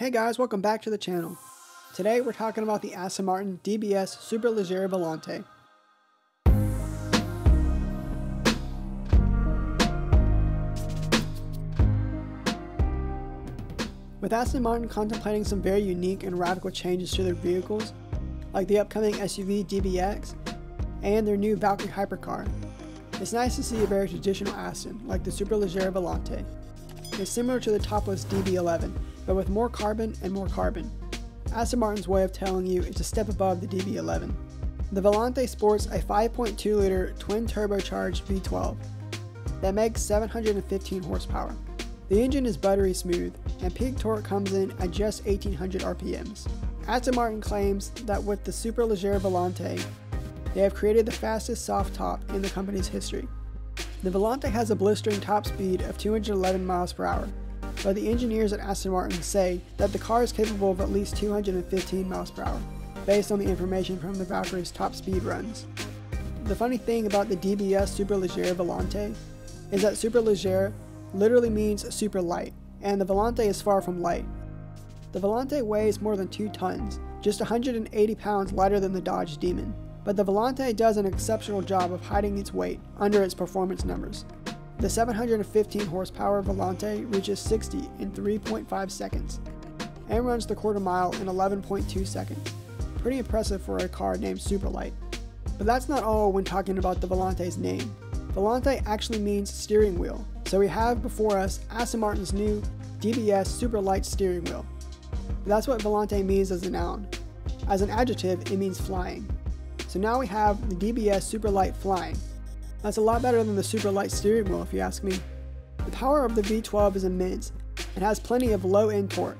Hey guys, welcome back to the channel. Today we're talking about the Aston Martin DBS Superleggera Volante. With Aston Martin contemplating some very unique and radical changes to their vehicles, like the upcoming SUV DBX and their new Valkyrie hypercar, it's nice to see a very traditional Aston like the Superleggera Volante. It's similar to the topless DB11, but with more carbon and more carbon. Aston Martin's way of telling you it's a step above the DB11. The Volante sports a 5.2-liter twin-turbocharged V12 that makes 715 horsepower. The engine is buttery smooth, and peak torque comes in at just 1800 RPMs. Aston Martin claims that with the Superleggera Volante, they have created the fastest soft top in the company's history. The Volante has a blistering top speed of 211 miles per hour, but the engineers at Aston Martin say that the car is capable of at least 215 miles per hour, based on the information from the Valkyrie's top speed runs. The funny thing about the DBS Superleggera Volante is that Superleggera literally means super light, and the Volante is far from light. The Volante weighs more than 2 tons, just 180 pounds lighter than the Dodge Demon, but the Volante does an exceptional job of hiding its weight under its performance numbers. The 715 horsepower Volante reaches 60 in 3.5 seconds and runs the quarter mile in 11.2 seconds. Pretty impressive for a car named Superlight. But that's not all when talking about the Volante's name. Volante actually means steering wheel, so we have before us Aston Martin's new DBS Superlight steering wheel. That's what Volante means as a noun. As an adjective, it means flying. So now we have the DBS Superlight flying. That's a lot better than the Superlight steering wheel if you ask me. The power of the V12 is immense and has plenty of low-end torque,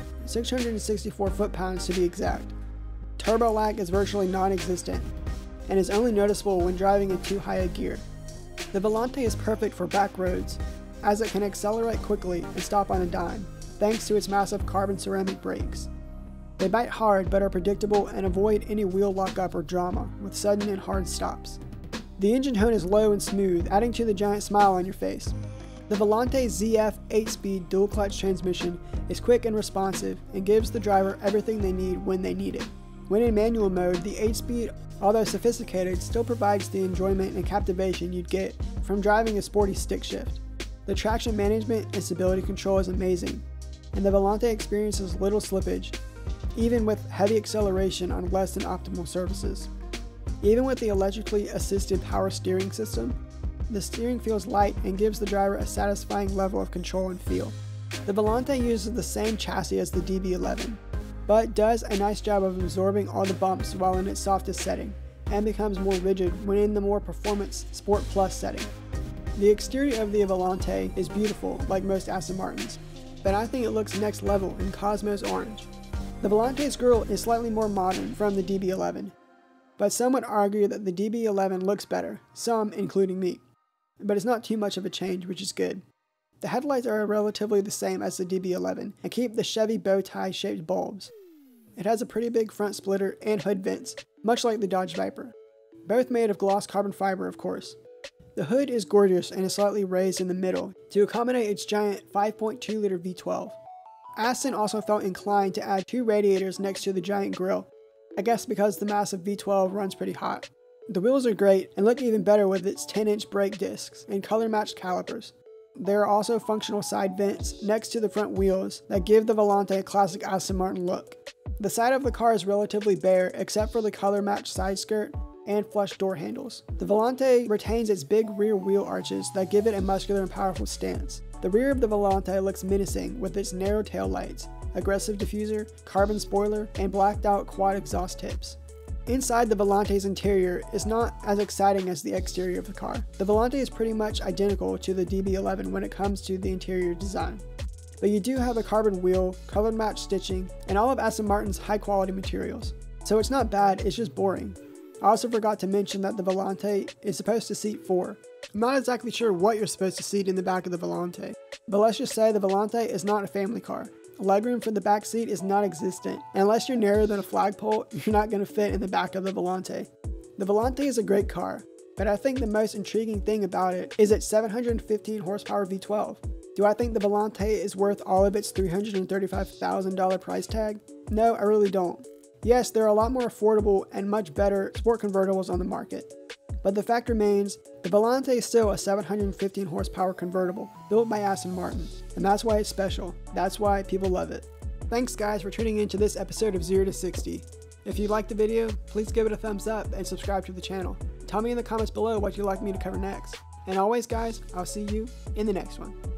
664 foot-pounds to be exact. Turbo lag is virtually non-existent and is only noticeable when driving in too high a gear. The Volante is perfect for back roads, as it can accelerate quickly and stop on a dime, thanks to its massive carbon ceramic brakes. They bite hard but are predictable and avoid any wheel lockup or drama with sudden and hard stops. The engine tone is low and smooth, adding to the giant smile on your face. The Volante ZF 8-speed dual-clutch transmission is quick and responsive and gives the driver everything they need when they need it. When in manual mode, the 8-speed, although sophisticated, still provides the enjoyment and captivation you'd get from driving a sporty stick shift. The traction management and stability control is amazing, and the Volante experiences little slippage, even with heavy acceleration on less than optimal surfaces. Even with the electrically assisted power steering system, the steering feels light and gives the driver a satisfying level of control and feel. The Volante uses the same chassis as the DB11, but does a nice job of absorbing all the bumps while in its softest setting, and becomes more rigid when in the more performance Sport Plus setting. The exterior of the Volante is beautiful like most Aston Martins, but I think it looks next level in Cosmos Orange. The Volante's grille is slightly more modern from the DB11, but some would argue that the DB11 looks better, some including me. But it's not too much of a change, which is good. The headlights are relatively the same as the DB11 and keep the Chevy bow tie shaped bulbs. It has a pretty big front splitter and hood vents, much like the Dodge Viper, both made of gloss carbon fiber of course. The hood is gorgeous and is slightly raised in the middle to accommodate its giant 5.2-liter V12. Aston also felt inclined to add 2 radiators next to the giant grille, I guess because the massive V12 runs pretty hot. The wheels are great and look even better with its 10-inch brake discs and color-matched calipers. There are also functional side vents next to the front wheels that give the Volante a classic Aston Martin look. The side of the car is relatively bare except for the color-matched side skirt and flush door handles. The Volante retains its big rear wheel arches that give it a muscular and powerful stance. The rear of the Volante looks menacing with its narrow tail lights, aggressive diffuser, carbon spoiler, and blacked out quad exhaust tips. Inside the Volante's interior is not as exciting as the exterior of the car. The Volante is pretty much identical to the DB11 when it comes to the interior design. But you do have a carbon wheel, color matched stitching, and all of Aston Martin's high quality materials. So it's not bad, it's just boring. I also forgot to mention that the Volante is supposed to seat 4. I'm not exactly sure what you're supposed to seat in the back of the Volante, but let's just say the Volante is not a family car. Legroom for the back seat is non-existent, and unless you're narrower than a flagpole, you're not going to fit in the back of the Volante. The Volante is a great car, but I think the most intriguing thing about it is its 715 horsepower V12. Do I think the Volante is worth all of its $335,000 price tag? No, I really don't. Yes, there are a lot more affordable and much better sport convertibles on the market. But the fact remains, the Volante is still a 715 horsepower convertible built by Aston Martin, and that's why it's special. That's why people love it. Thanks guys for tuning in to this episode of 0 to 60. If you liked the video, please give it a thumbs up and subscribe to the channel. Tell me in the comments below what you'd like me to cover next. And always guys, I'll see you in the next one.